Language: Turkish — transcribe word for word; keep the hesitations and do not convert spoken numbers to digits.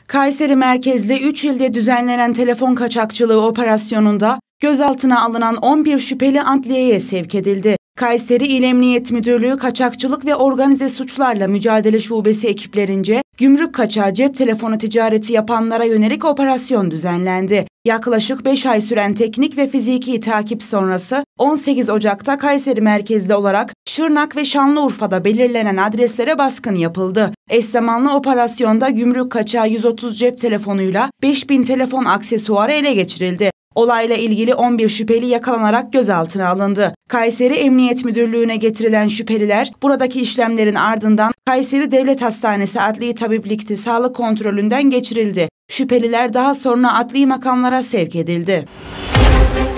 Kayseri merkezli üç ilde düzenlenen telefon kaçakçılığı operasyonunda gözaltına alınan on bir şüpheli adliyeye sevk edildi. Kayseri İl Emniyet Müdürlüğü Kaçakçılık ve Organize Suçlarla Mücadele Şubesi ekiplerince gümrük kaçağı cep telefonu ticareti yapanlara yönelik operasyon düzenlendi. Yaklaşık beş ay süren teknik ve fiziki takip sonrası on sekiz Ocak'ta Kayseri merkezli olarak Şırnak ve Şanlıurfa'da belirlenen adreslere baskın yapıldı. Eş zamanlı operasyonda gümrük kaçağı yüz otuz cep telefonuyla beş bin telefon aksesuarı ele geçirildi. Olayla ilgili on bir şüpheli yakalanarak gözaltına alındı. Kayseri Emniyet Müdürlüğü'ne getirilen şüpheliler buradaki işlemlerin ardından Kayseri Devlet Hastanesi Adli Tabiplik'te sağlık kontrolünden geçirildi. Şüpheliler daha sonra adli makamlara sevk edildi.